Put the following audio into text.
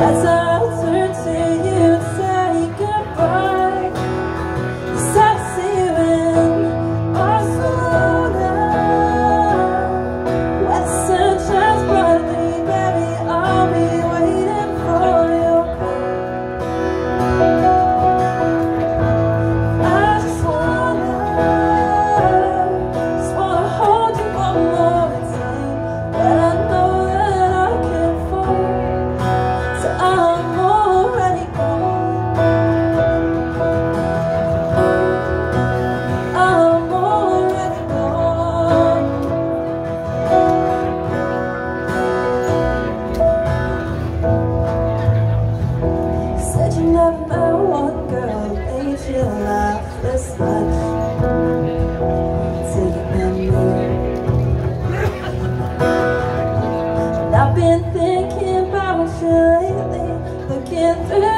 As I turn to you, say goodbye. Yes, I see when our slow down. When the sun shines brightly, baby, I'll be waiting for you. I just wanna hold you one more time, but I know that I can't fall. So I'm already gone. I'm already gone. Said you never met one girl who made you laugh this much. Take it from me. And I've been thinking about you lately, looking through